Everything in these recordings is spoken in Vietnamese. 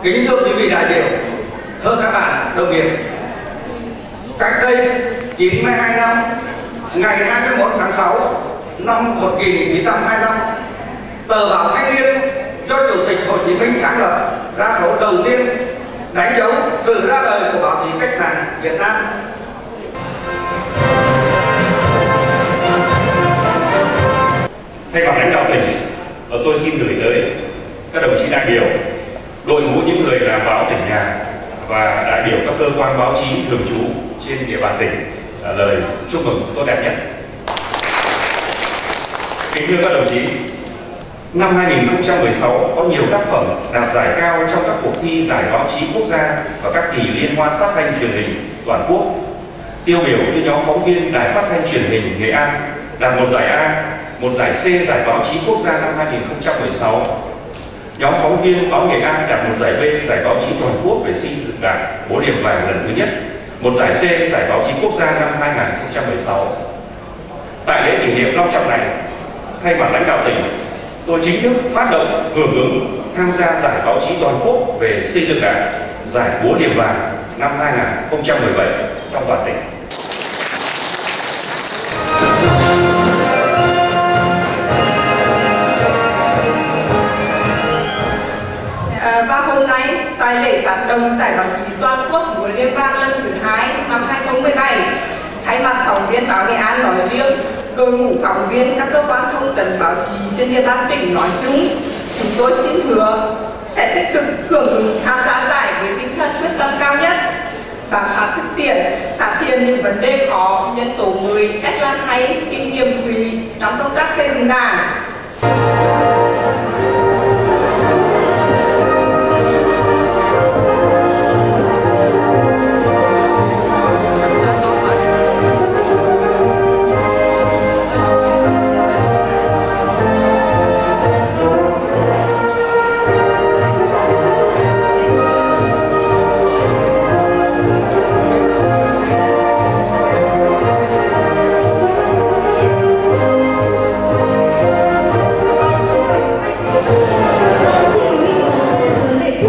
Kính thưa quý vị đại biểu, thưa các bạn đồng nghiệp, cách đây 92 năm, ngày 21 tháng 6 năm 1925, tờ báo Thanh niên do Chủ tịch Hồ Chí Minh sáng lập ra số đầu tiên, đánh dấu sự ra đời của báo chí cách mạng Việt Nam. Thay mặt lãnh đạo tỉnh, tôi xin gửi tới các đồng chí đại biểu, đội ngũ những người làm báo tỉnh nhà và đại biểu các cơ quan báo chí thường trú trên địa bàn tỉnh lời chúc mừng tốt đẹp nhất. Kính thưa các đồng chí, năm 2016 có nhiều tác phẩm đạt giải cao trong các cuộc thi giải báo chí quốc gia và các kỳ liên hoan phát thanh truyền hình toàn quốc. Tiêu biểu như nhóm phóng viên Đài Phát thanh Truyền hình Nghệ An đạt một giải A, một giải C giải báo chí quốc gia năm 2016. Nhóm phóng viên báo Nghệ An đạt một giải B giải báo chí toàn quốc về xây dựng Đảng 4 điểm vàng lần thứ nhất, một giải C giải báo chí quốc gia năm 2016. Tại lễ kỷ niệm long trọng này, thay mặt lãnh đạo tỉnh, tôi chính thức phát động hưởng ứng tham gia giải báo chí toàn quốc về xây dựng Đảng giải 4 điểm vàng năm 2017 trong toàn tỉnh. Và hôm nay tại lễ phát động giải báo chí toàn quốc 4 điểm vàng lần thứ 2 năm 2017, thay mặt phóng viên báo Nghệ An nói riêng, đội ngũ phóng viên các cơ quan thông tấn báo chí trên địa bàn tỉnh nói chung, chúng tôi xin hứa sẽ tích cực hưởng ứng tham gia giải với tinh thần quyết tâm cao nhất, bám sát thực tiễn, phát hiện những vấn đề khó, nhân tố mới, cách làm hay, kinh nghiệm quý trong công tác xây dựng Đảng.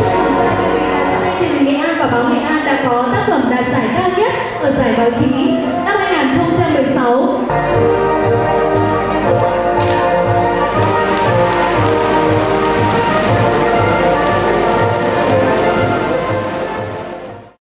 Báo Nghệ An đã có tác phẩm đạt giải cao nhất ở giải báo chí